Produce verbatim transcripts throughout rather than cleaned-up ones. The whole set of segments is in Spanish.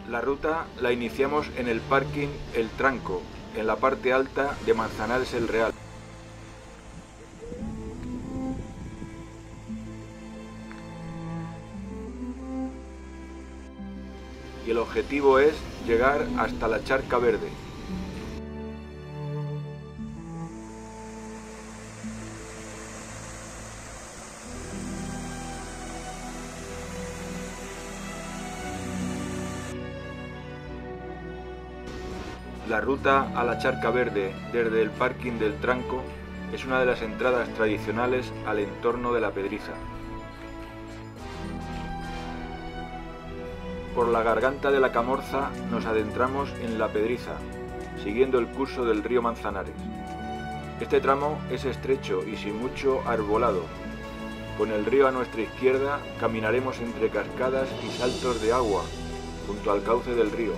La ruta la iniciamos en el parking El Tranco, en la parte alta de Manzanares el Real. Y el objetivo es llegar hasta la Charca Verde. La ruta a la Charca Verde desde el parking del Tranco es una de las entradas tradicionales al entorno de la Pedriza. Por la garganta de la Camorza nos adentramos en la Pedriza, siguiendo el curso del río Manzanares. Este tramo es estrecho y sin mucho arbolado. Con el río a nuestra izquierda caminaremos entre cascadas y saltos de agua, junto al cauce del río.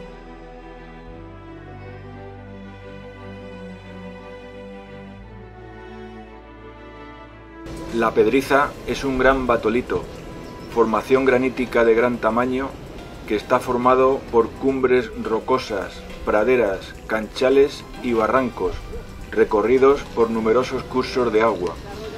La Pedriza es un gran batolito, formación granítica de gran tamaño que está formado por cumbres rocosas, praderas, canchales y barrancos, recorridos por numerosos cursos de agua.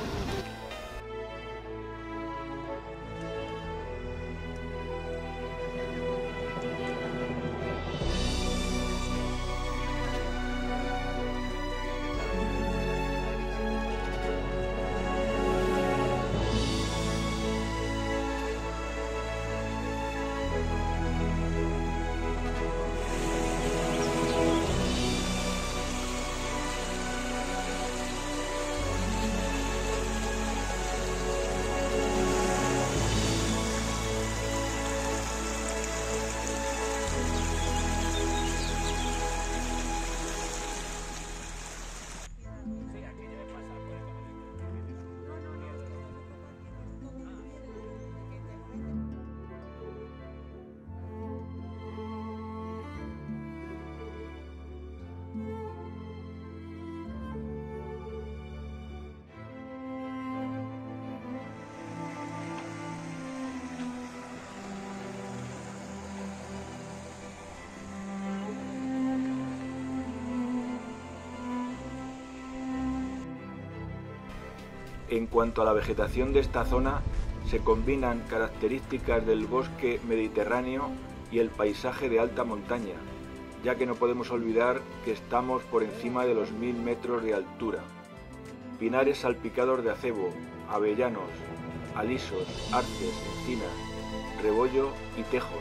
En cuanto a la vegetación de esta zona, se combinan características del bosque mediterráneo y el paisaje de alta montaña, ya que no podemos olvidar que estamos por encima de los mil metros de altura. Pinares salpicados de acebo, avellanos, alisos, arces, encinas, rebollo y tejos.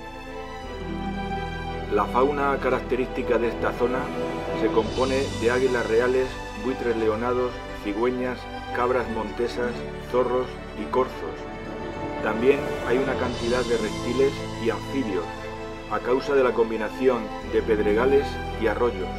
La fauna característica de esta zona se compone de águilas reales, buitres leonados, cigüeñas, cabras montesas, zorros y corzos. También hay una cantidad de reptiles y anfibios, a causa de la combinación de pedregales y arroyos.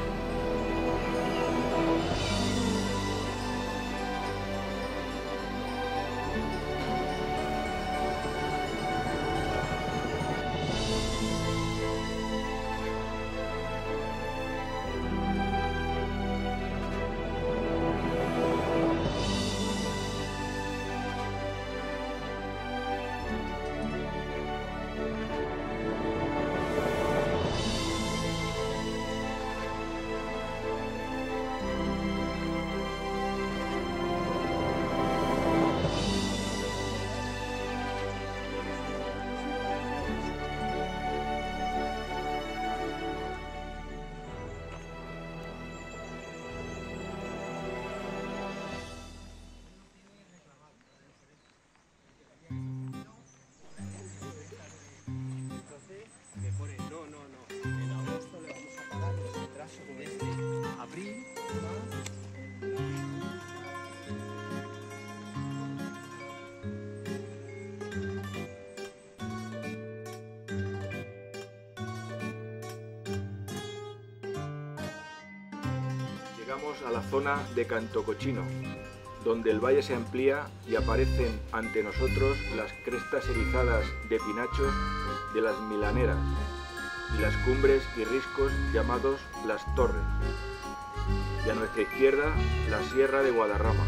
Llegamos a la zona de Cantocochino, donde el valle se amplía y aparecen ante nosotros las crestas erizadas de pinachos de las Milaneras y las cumbres y riscos llamados Las Torres, y a nuestra izquierda la Sierra de Guadarrama.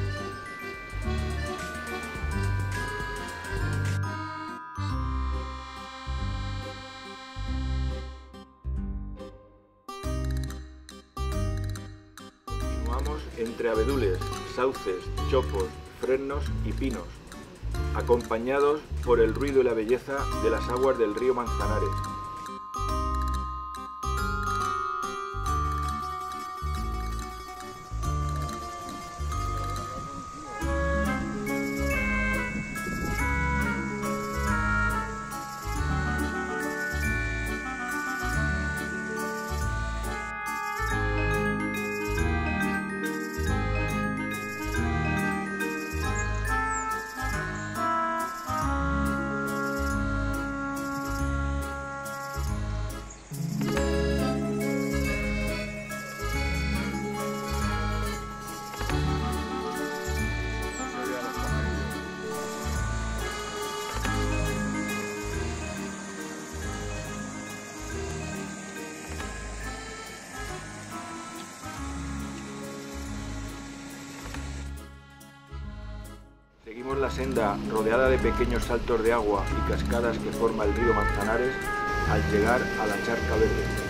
entre abedules, sauces, chopos, fresnos y pinos, acompañados por el ruido y la belleza de las aguas del río Manzanares. Seguimos la senda rodeada de pequeños saltos de agua y cascadas que forma el río Manzanares al llegar a la Charca Verde.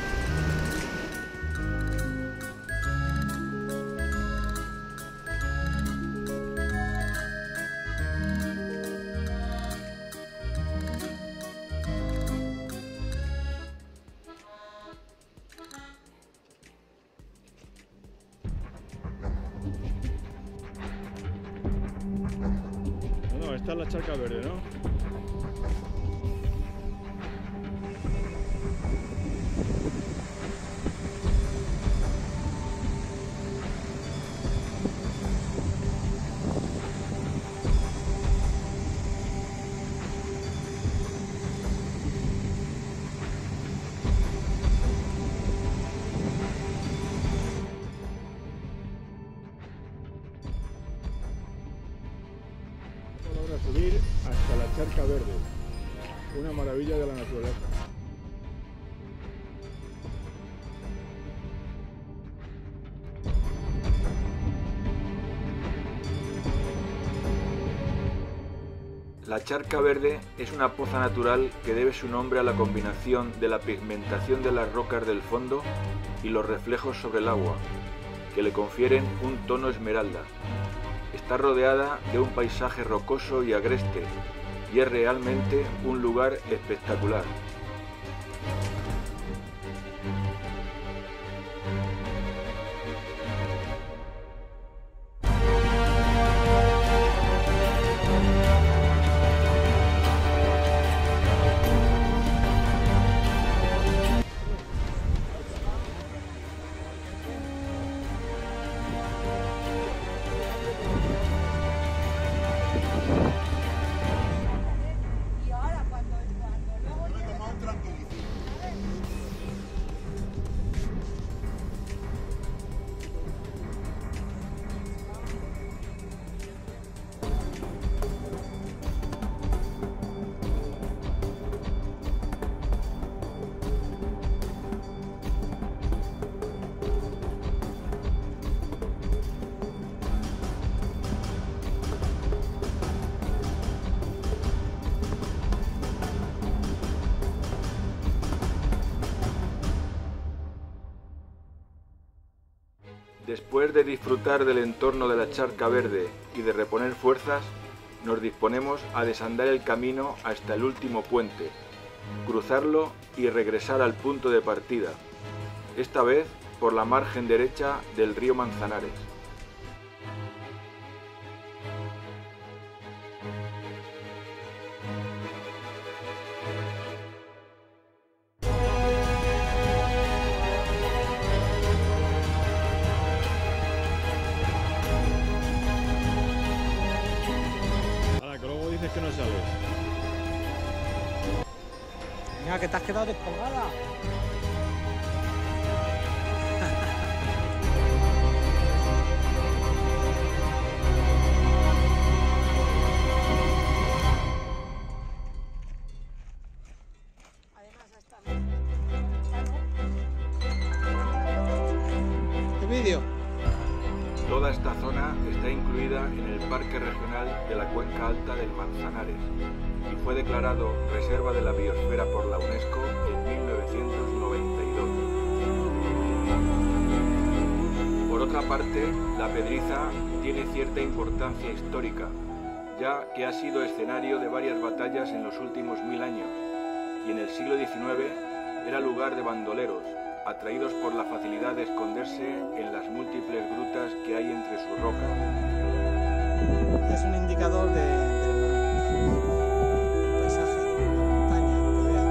No, esta es la Charca Verde, ¿no? Subir hasta la Charca Verde, una maravilla de la naturaleza. La Charca Verde es una poza natural que debe su nombre a la combinación de la pigmentación de las rocas del fondo y los reflejos sobre el agua, que le confieren un tono esmeralda. Está rodeada de un paisaje rocoso y agreste, y es realmente un lugar espectacular. Después de disfrutar del entorno de la Charca Verde y de reponer fuerzas, nos disponemos a desandar el camino hasta el último puente, cruzarlo y regresar al punto de partida, esta vez por la margen derecha del río Manzanares. Que no sales. Mira, que te has quedado descolgada. Además, esta ¿Qué vídeo? Toda esta zona está incluida en el Parque Regional de la Cuenca Alta del Manzanares y fue declarado Reserva de la Biosfera por la UNESCO en mil novecientos noventa y dos. Por otra otra parte, la Pedriza tiene cierta importancia histórica, ya que ha sido escenario de varias batallas en los últimos mil años, y en el siglo diecinueve era lugar de bandoleros, atraídos por la facilidad de esconderse en las múltiples grutas que hay entre sus rocas. Es un indicador de, del paisaje, de la montaña, que veas.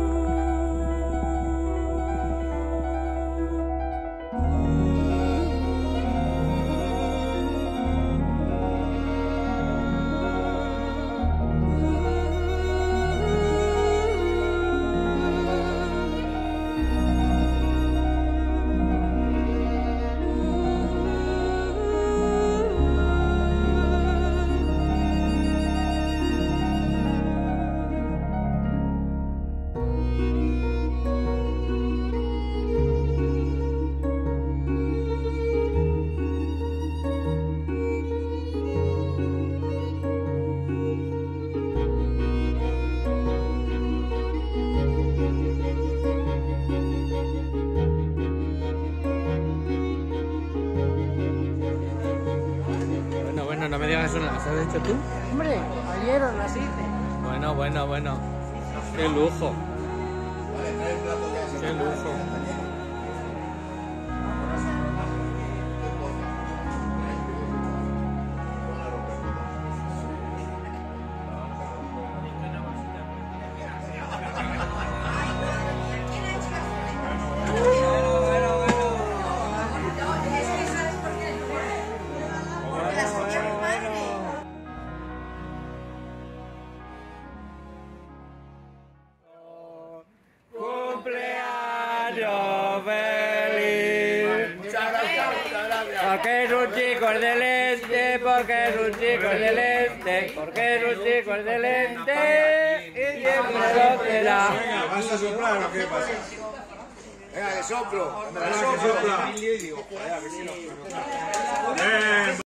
No me digas eso, ¿las has hecho tú? Hombre, ayer os las hice. Bueno, bueno, bueno. Qué lujo. Qué lujo. Porque es un chico del este, porque es un chico del este, porque es un chico del este y siempre lo será. Venga, ¿vas a soplar o qué pasa? Venga, que soplo. Que sopla.